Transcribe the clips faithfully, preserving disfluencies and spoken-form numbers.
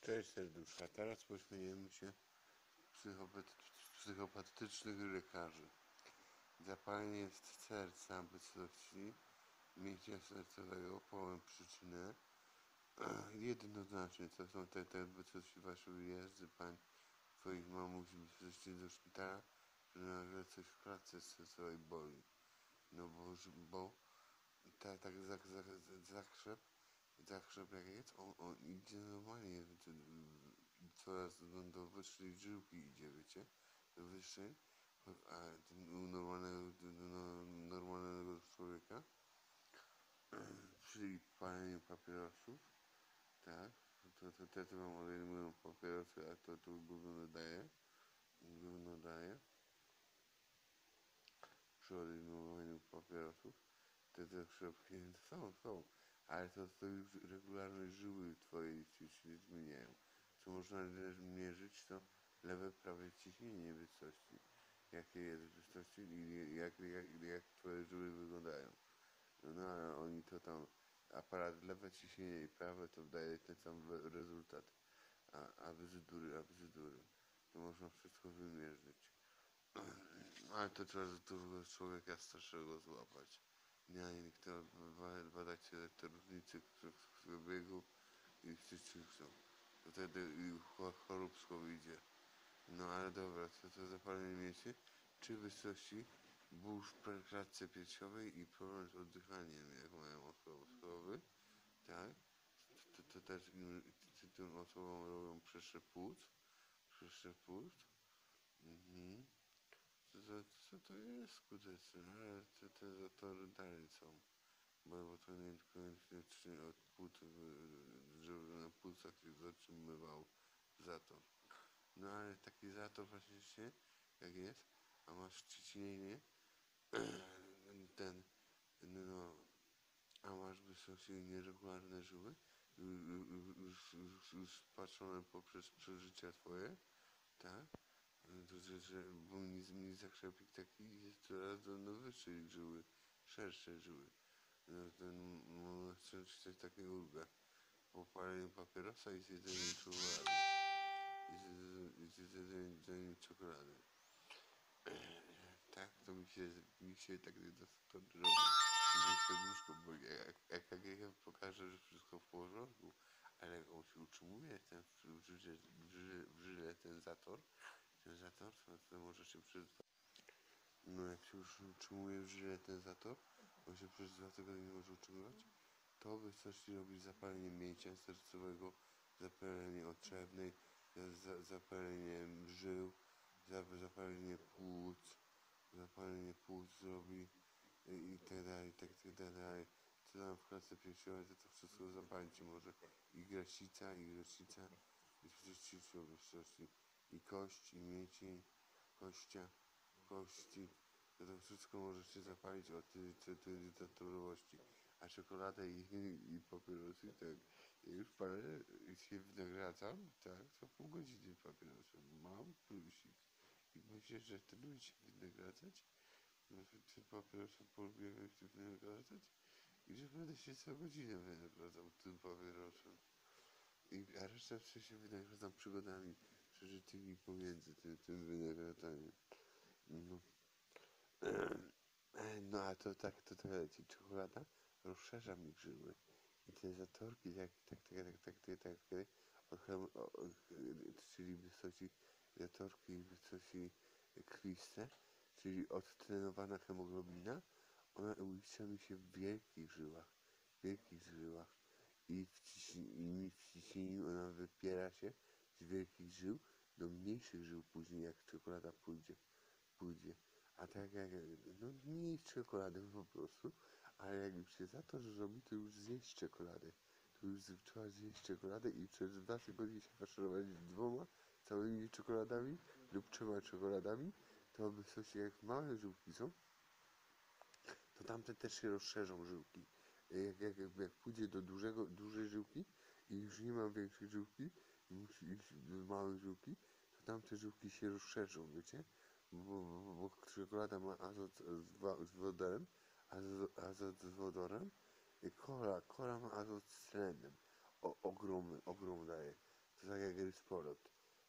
Cześć serduszka, teraz pośmiejemy się psychopat psychopatycznych lekarzy. Zapalenie serca, wysokości, mięśnia sercowego, połem przyczynę. Jednoznacznie to są te, te wysokości wasze wyjazdy, pań, twoich mamuś, wysokości do szpitala, że nagle coś w klatce sercowej boli. No bo, bo tak, tak zak, zak, zakrzep, zakrzep jak jest, on, on idzie normalnie, coraz do wyższej żyłki idzie, wiecie, do wyższej, a u normalnego, no, normalnego człowieka, czyli palenie papierosów, tak, to, to te, co wam odejmują papierosy, a to tu gówno daje, gówno daje, przy odejmowaniu papierosów, te zakrzepki są, są, ale to, to już regularne żyły twojej się zmieniają. Co można mierzyć, to lewe, prawe ciśnienie wysokości. Jakie jest wysokości i jak, jak, jak twoje żyły wyglądają. No, no ale oni to tam, aparat lewe ciśnienie i prawe to daje ten sam rezultat. A, a bzdury, a bzdury. To można wszystko wymierzyć. Ale to trzeba dużego człowieka starszego złapać. Nie, nie kto badać te różnice w biegu i wszyscy wtedy choróbsko wyjdzie. No ale dobra, to, to zapalenie mięśni, czy wysokości, ból w klatce piersiowej i problem z oddychaniem, jak mają osoby, tak? To, to też tym osobom robią przeszczep płuc, przeszczep płuc. Mhm. Co, co to jest skuteczne, ale te, te zatory dalej są, bo, bo to nie koniecznie od płuc, żeby na płucach się zatrzymywał zator. No ale taki zator właśnie, jak jest, a masz ciśnienie, ten, no, a masz wysokie nieregularne żyły, już, już, już patrzone poprzez przeżycia twoje, tak? To, że, że bo mi zakrzepik taki jest coraz do no, wyższej żyły, szersze żyły. No, ten można coś takiego ulga. Po paleniu papierosa i zjedzeniu czekolady. I zjedzeniu czekolady. Tak, to mi się, mi się tak to robi. Serduszko, bo jak, jak E K G pokaże, że wszystko w porządku, ale jak on się utrzymuje ten, w, żyle, w, żyle, w żyle ten zator, ten zator, to, to może się przez no jak się już utrzymuje w żyle ten zator, on się przez dwa tygodnie nie może utrzymywać, to wystarczy robić zapalenie mięśnia sercowego, zapalenie otrzewnej, za, zapalenie żył, zapalenie płuc, zapalenie płuc zrobi i, i tak dalej, i tak, tak dalej. Co tam w klatce piersiowej, to to wszystko zapalić może. I grasica, i grasica, i przecież i kość, i mięsień, kościa, kości. To, to wszystko może się zapalić od tej zatorowości. A czekoladę i, i papierosy, tak. Ja już palę i się wynagradzam, tak, co pół godziny papierosem. Mam plusik. I myślę, że wtedy się wynagradzać, że papierosem polubiłem się wynagradzać i że będę się co godzinę wynagradzał tym papierosem. I, a resztę się wynagradzam przygodami przeżytymi pomiędzy tym, tym wynagradzaniem. No. No a to tak, to tak leci. Czekolada rozszerza mi żyły. I te zatorki, tak, tak, tak, tak, tak, tak, tak, tak, czyli wysoki zatorki, wysoki krwiste, czyli odtrenowana hemoglobina, ona umieszcza mi się w wielkich żyłach, wielkich żyłach i w, ciśni, i w ciśnieniu ona wypiera się z wielkich żył do mniejszych żył później, jak czekolada pójdzie, pójdzie. A tak jak, no nie jeść czekolady po prostu, ale jak już się za to zrobi, to już zjeść czekoladę. To już trzeba zjeść czekoladę i przez dwa tygodnie się faszerować dwoma całymi czekoladami lub trzema czekoladami, to by coś jak małe żyłki są, to tamte też się rozszerzą żyłki. Jak, jak, jak, jak pójdzie do dużego, dużej żyłki i już nie ma większej żyłki i musi iść do małej żyłki, to tamte żyłki się rozszerzą, wiecie? Bo, bo, bo czekolada ma azot z, z wodorem, azot, azot z wodorem, i kola, kola ma azot z tlenem. O, ogromny, ogrom daje. To tak jak Rysporot.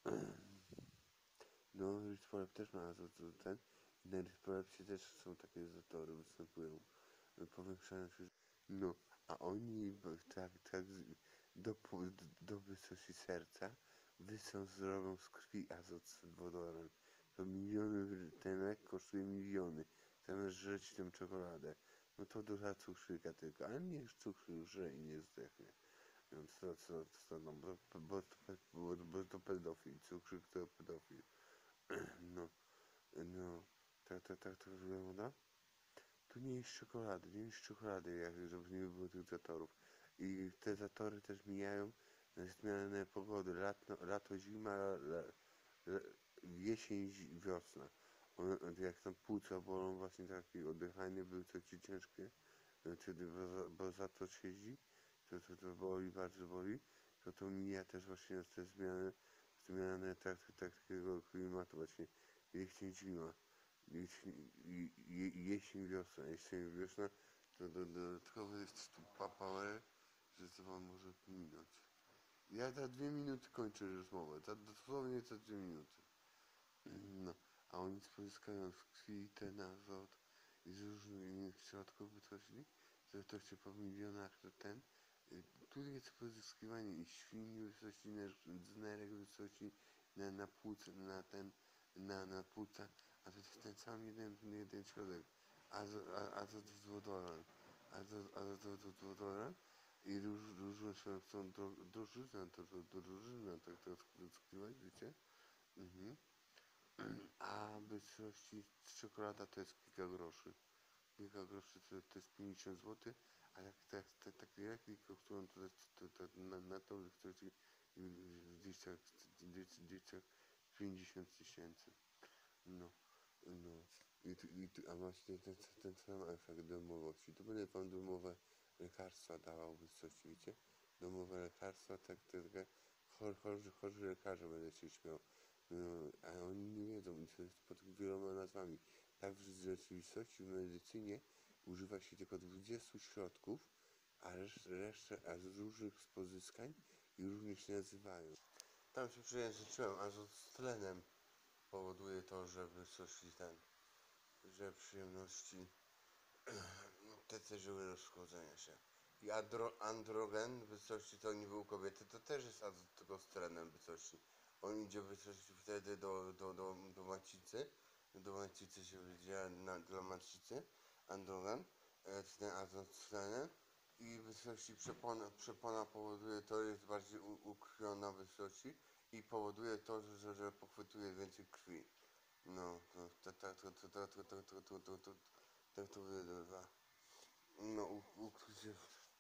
No, Rysporot też ma azot, ten. I na Rysporocie też są takie zatory, występują, powiększają się. No, a oni tak, tak do, do wysokości serca wysą zrobią z krwi azot z wodorem. To miliony, ten lek kosztuje miliony, zamiast żreć tę czekoladę. No to duża cukrzyka tylko, ale nie jest cukru, że i nie zdechnie. Więc to, co, co no, bo, bo, bo, bo to pedofil, cukrzyk to pedofil. No, no, tak, tak, tak to wygląda. Tu nie jest czekolady, nie jest czekolady, jak, żeby nie było tych zatorów. I te zatory też mijają na zmianę pogody. Lato, lato zima, la, la, la, jesień, wiosna. One, jak tam płuca bolą, właśnie takie oddychanie były to ci ciężkie, wtedy bo, bo za to siedzi, to, to, to boli, bardzo boli, to to mija też właśnie te zmiany, zmiany tak, tak, takiego klimatu właśnie jesień, zima. Jesień, jesień, wiosna, jesień, wiosna, to do, dodatkowy jest tu power, że to wam może minąć. Ja za dwie minuty kończę rozmowę, za, dosłownie za dwie minuty. No, a oni pozyskają z krwi ten azot i z różnych innych środków wytworzyli, że to się po milionach to ten. Tu jest pozyskiwanie i świni wysości, z nerek wysości, na, na płuce, na ten, na, na płuca, a to jest ten sam jeden, jeden środek, azot, azot z wodorem, azot, azot z wodorem i róż, różne są, są drożyzna, to, to, to drożyzna, tak to skrywać, wiecie? Mhm. A wysokości czekolada to jest kilka groszy. Kilka groszy to, to jest pięćdziesiąt złotych, a jak te, te, takie leki kosztują to, to, to, to na, na to wysokości gdzieś tak, gdzieś, gdzieś tak pięćdziesiąt tysięcy. No, no. I, i, a właśnie ten, ten sam efekt domowości. To będę wam domowe lekarstwa dawał w wysokości, wiecie? Domowe lekarstwa, tak, tak, chorzy, chorzy lekarze będę się śmiał. No, a oni nie wiedzą, i to jest pod wieloma nazwami. Tak w rzeczywistości, w medycynie używa się tylko dwudziestu środków, a resztę, resztę a z różnych pozyskań i różnie się nazywają. Tam się przejęzyczyłem, azot z tlenem powoduje to, że wysokości ten, że przyjemności no, te te żyły rozchodzenia się. I andro, androgen wysokości to niby u kobiety to też jest azot tylko z tlenem wysokości. On idzie wysokości wtedy do, do, do, do macicy, do macicy się wydziela na, dla macicy, androgen, e, ten azot z tlenem i wysokości przepona, przepona powoduje to, jest bardziej u, ukrwiona wysokości i powoduje to, że, że pochwytuje więcej krwi. No, to tak to, to, to, to, to, to, to, to, to, tak to wygląda. No, ukrył się,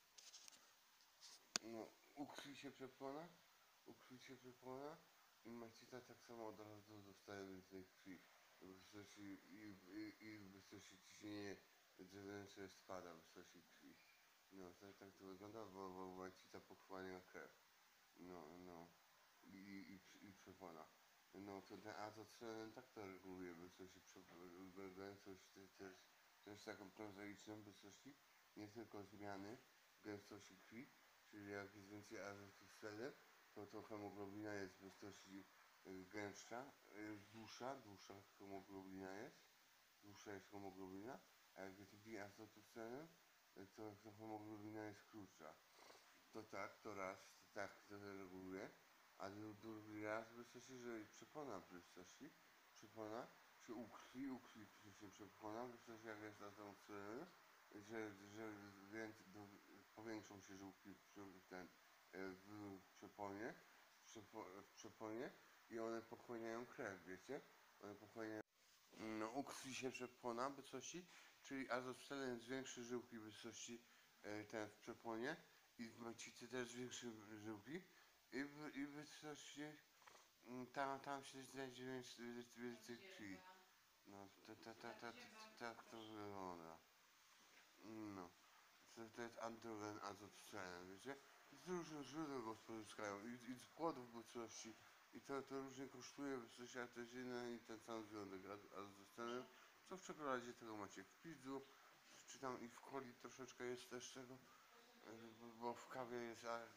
no, ukrył się przepona, ukrył się przepona i macica tak samo od razu dostaje więcej krwi. Wysokości i, i, i wysokości ciśnienie zewnętrzne spada w wysokości krwi. No, tak, tak to wygląda, bo, bo macica pochłania krew. No, no, i, i, i przepona. No, to ten azot selen tak to reguluje wysokości gęstość też, też taką prozaiczną wysokości, nie tylko zmiany gęstości krwi, czyli jak jest więcej azotu selen, to, to hemoglobina jest w wysokości gęstsza, jest dłuższa, dłuższa hemoglobina jest, dłuższa jest hemoglobina, a jak jest mniej azotu selen, to, to hemoglobina jest krótsza. To tak, to raz, to tak to reguluje, a drugi raz wysokości, że przepona w wysokości, przepona, czy u krwi, u krwi się przepona, w wysokości jak jest na tą stronę, że, że więcej, do, powiększą się żółki w, ten, w przeponie, w, przepo, w przeponie i one pochłaniają krew, wiecie? One pochłaniają, no, u krwi się przepona w wysokości, czyli azoselen zwiększy żyłki w wysokości ten w przeponie i w macicy też zwiększy żyłki i w, i w wysokości tam, tam się znajdzie więcej, więcej krwi. No, tak to wygląda. No, to, to jest androgen azotustlenem, wiecie? Z różnych źródeł go pozyskają i, i z płodów wysokości. I to, to różnie kosztuje wysokości artezyjne i ten sam związek azotustlenem. Co w czekoladzie tego macie w pizzu, czy tam i w coli troszeczkę jest też tego, bo w kawie jest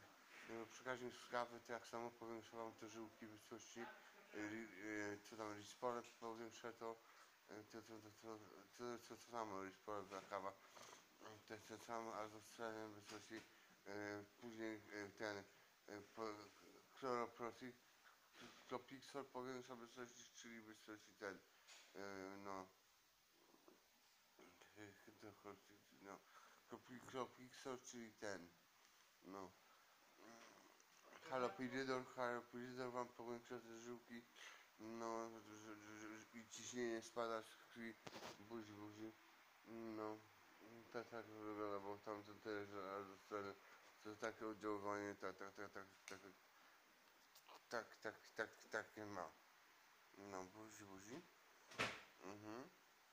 No, przy każdym sprawy tak samo powiększałam te żyłki wysokości, yy, co tam Rispole powiększa to, yy, to, to, to, to, to, to, to samo Rispole kawa, to, to samo aldosterem wysokości, yy, później yy, ten yy, chloroprotik, Clopixol powiększa wysokości, czyli wysokości ten, yy, no, no, Clopixol, czyli ten, no. Halopirydor, halopirydor wam powiększa te żyłki, no że, że, że, i ciśnienie spada z krwi, buzi, buzi, no tak, tak wygląda, bo tam to też, ale to takie oddziaływanie, tak, tak, tak, tak, tak, tak, tak, tak, takie ma, no buzi, buzi, mhm.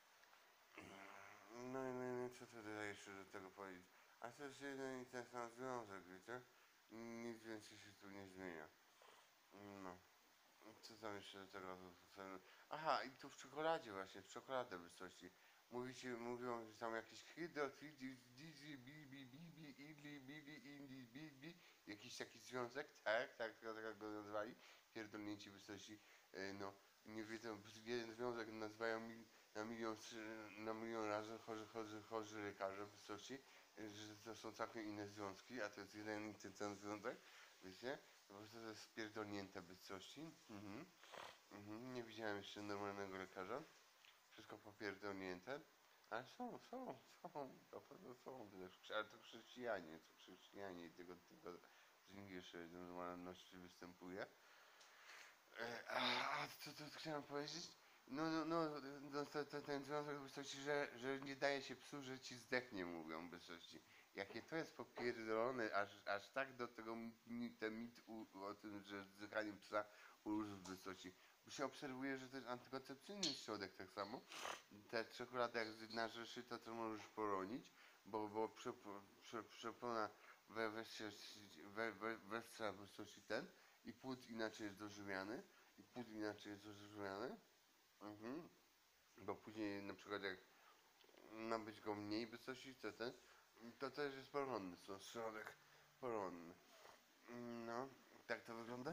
No i no, no, co tutaj jeszcze do tego powiedzieć, a to jest jeden i ten sam związek, wiecie, nic więcej się tu nie zmienia, no. Co tam jeszcze do tego? Aha, i tu w czekoladzie właśnie, w czekoladę wysokości. Mówicie, mówią, że tam jakieś hydro, tridi, dizi, bibi, bibi, idli, bibi, indi, bibi, jakiś taki związek, tak, tak, tak, tak go nazwali, pierdolnięci wysokości, no, nie wiedzą, jeden związek nazywają mi, na milion, na milion razy chorzy, chorzy, chorzy lekarze wysokości, że to są całkiem inne związki, a to jest jeden i ten sam związek, wiecie? Po prostu to jest spierdolnięte bycości. Mhm. Mhm. Nie widziałem jeszcze normalnego lekarza. Wszystko popierdolnięte. Ale są, są, są. Na pewno są. Ale to chrześcijanie, to chrześcijanie i tego, tego z nich jeszcze normalności występuje. E, a, a co to chciałem powiedzieć? No, no, no, no to, to, ten związek wysokości, że, że nie daje się psu, że ci zdechnie, mówią wysokości. Jakie to jest popierdolone, aż, aż tak do tego mi- ten mit u, o tym, że zdechaniem psa urósł w wysokości. Bo się obserwuje, że to jest antykoncepcyjny środek tak samo. Te czekolady jak narzesz, to to możesz poronić, bo, bo prze, prze, przepona we, we, we, we, we wysokości ten i płód inaczej jest dożywiany i płód inaczej jest dożywiany. Mhm. Bo później na przykład jak ma być go mniej wysokości, to ten, to też jest poronny, to środek poronny. No, tak to wygląda.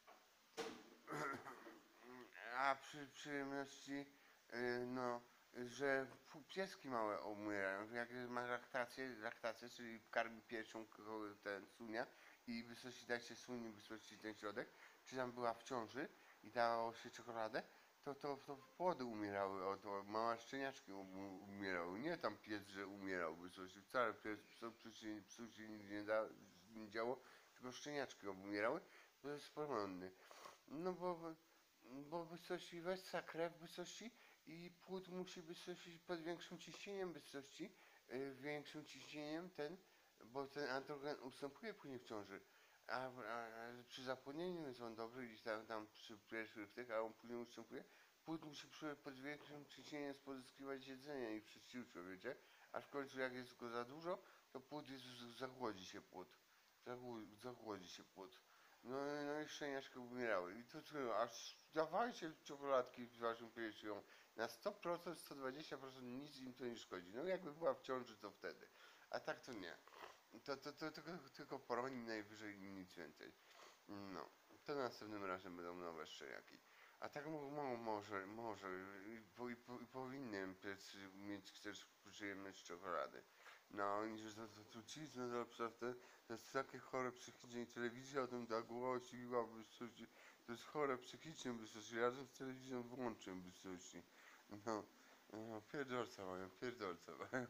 A przy przyjemności, yy, no, że pieski małe umierają, jak ma laktację, laktację, czyli karmi piersią ten sunia i wysokości dać się suni, wysokości ten środek, czy tam była w ciąży i dało się czekoladę, to, to, to płody umierały, o, to małe szczeniaczki um, umierały, nie tam pies, że umierał wysokości, wcale pies, psu, psu, się, psu się nic nie, da, nie działo, tylko szczeniaczki umierały, to jest porządny. No bo bo wysokości weź krew wysokości i płód musi wysokości pod większym ciśnieniem wysokości, yy, większym ciśnieniem ten, bo ten androgen ustępuje później w ciąży. A, a, a przy zapłodnieniu jest on dobry, gdzieś tam, tam przy pierwszych tych, a on później ustępuje. Płód musi przy, pod większym ciśnieniem pozyskiwać jedzenie i przysiłczo, wiecie? A w końcu jak jest go za dużo, to płód jest, zagłodzi się płód. Zagłodzi, zagłodzi się płód. No, no i szczeniaczki umierały. I to co, aż dawajcie czekoladki z waszą piersią. Na sto procent, sto dwadzieścia procent nic im to nie szkodzi. No jakby była w ciąży, to wtedy. A tak to nie. To, to, to tylko, tylko poroni najwyżej nic więcej. No, to następnym razem będą nowe szczeniaki. A tak mo, mo, może, może i, po, i, po, i powinien pies mieć też przyjemność czekolady. No i że to, to trucizny to, to, to jest takie chore psychicznie i telewizja o tym tak głosiła, to jest chore psychicznie, by razem z telewizją włączę, by no, no, pierdolca mają, pierdolca mają.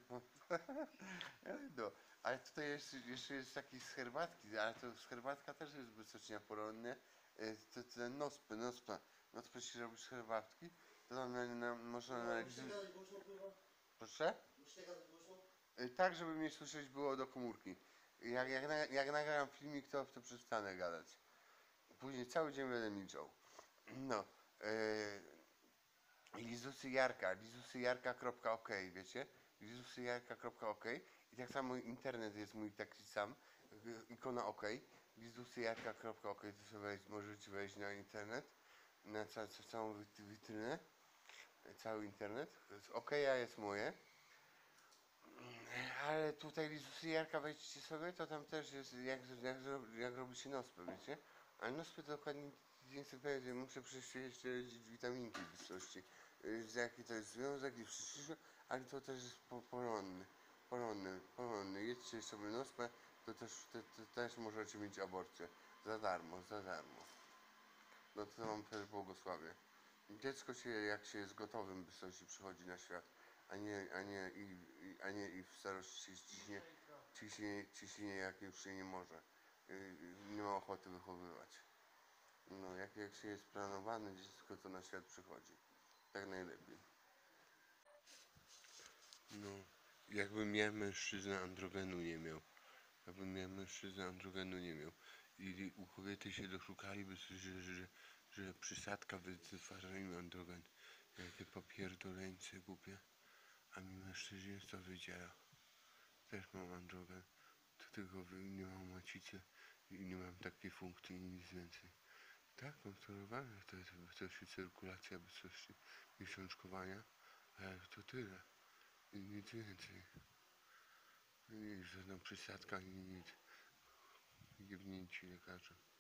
No, ale tutaj jeszcze, jeszcze jest taki z herbatki, ale to z herbatka też jest wysocznie poronne. To te nospy, nospa, nospy się robi z herbatki, to tam na, na, można na... Proszę? Y, Tak, żeby mnie słyszeć było do komórki. Jak, jak, na, jak nagram filmik, to, to przestanę gadać. Później cały dzień będę milczał. No. Yy, lizusyjarka, lizusyjarka.ok, wiecie? lizusyjarka.ok i tak samo internet jest mój taki sam. y, Ikona OK. lizusyjarka.ok, to sobie wejść, możecie wejść na internet, na ca, ca, całą wit- witrynę, cały internet. OK jest moje. Ale tutaj Lizus i Jarka wejdźcie sobie, to tam też jest, jak, jak, zro- jak robi się nospę, wiecie? Ale nospę to dokładnie nie chcę powiedzieć, muszę przecież jeszcze witaminki w wysokości. Z jaki to jest związek i wszystko, ale to też jest po, poronny, poronny, poronny. Jedźcie sobie nospę, to też, to, to też możecie mieć aborcję. Za darmo, za darmo. No to wam też błogosławię. Dziecko się, jak się jest gotowym wysokości, przychodzi na świat, a nie, a nie, i, i, a nie i w starości ciśnie, ciśnie, ciśnie jak już się nie może. Yy, nie ma ochoty wychowywać. No, jak, jak się jest planowane dziecko, to na świat przychodzi. Tak najlepiej. No, jakbym ja mężczyzna androgenu nie miał. Jakbym ja mężczyzna androgenu nie miał. I u kobiety się doszukaliby, że, że, że, że przysadka wytwarza im androgen. Jakie popierdoleńce głupie. A mi mężczyźnie co wydziela. Też mam androgen. To tylko nie mam macicy i nie mam takiej funkcji i nic więcej. Tak, kontrolowane to jest wysokości cyrkulacja, wysokości miesiączkowania, ale to tyle. I nic więcej. I żadna przysadka, ani nic. Giewnięci lekarze.